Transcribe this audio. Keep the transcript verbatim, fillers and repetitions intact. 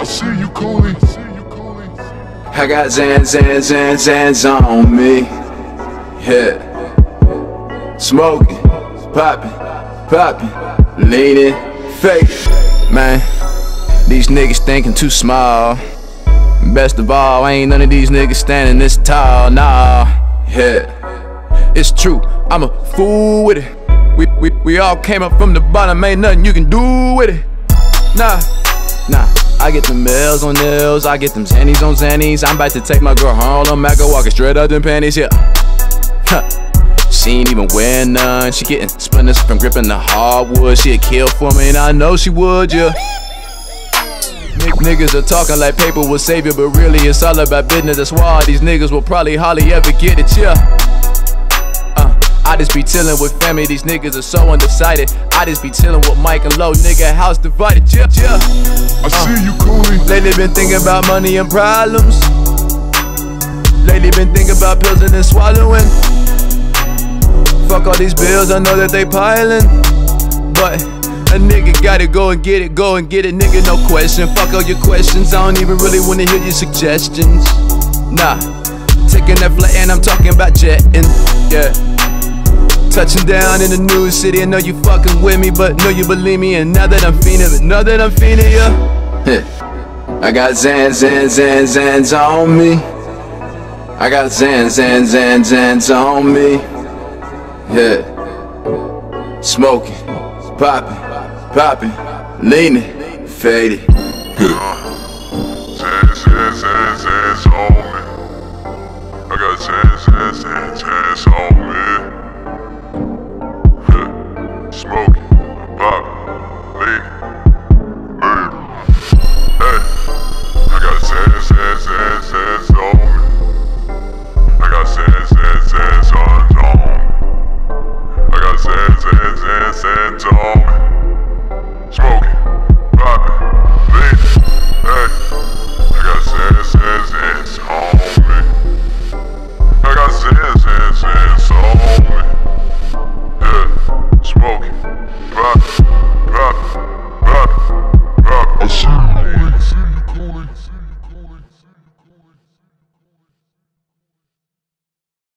I see you calling. I got Zan, Zan, Zan, Zans on me. Yeah. Smoking, popping, popping, leaning, fake. Man, these niggas thinking too small. Best of all, ain't none of these niggas standing this tall, nah. Yeah, it's true, I'm a fool with it. We, we, we all came up from the bottom, ain't nothing you can do with it. Nah, nah, I get them L's on nails, I get them Xannies on Xannies. I'm about to take my girl home, I'm back walking straight out them panties, yeah. Huh. She ain't even wearing none, she getting splinters from gripping the hardwood. She'd kill for me and I know she would, yeah. Niggas are talking like paper will save you, but really it's all about business. That's why all these niggas will probably hardly ever get it, yeah. Uh, I just be chillin' with family, these niggas are so undecided. I just be chillin' with Mike and Low, nigga, house divided, yeah, yeah. I see you calling. Lately been thinking about money and problems. Lately been thinking about pills and then swallowing. Fuck all these bills, I know that they piling, but a nigga gotta go and get it, go and get it, nigga, no question. Fuck all your questions, I don't even really wanna hear your suggestions. Nah, taking that flight and I'm talking about jetting, yeah. Touching down in the new city, I know you fucking with me, but know you believe me. And now that I'm fiending, but now that I'm fiending, yeah. Yeah. I got Zan, Zan, Zan, Zans on me. I got Zan, Zan, Zan, Zans on me. Yeah. Smoking, popping, popping, leaning, faded. Zan, Zan, Zan, Zans on me. I got Zan, Zan, Zan, Zans on me.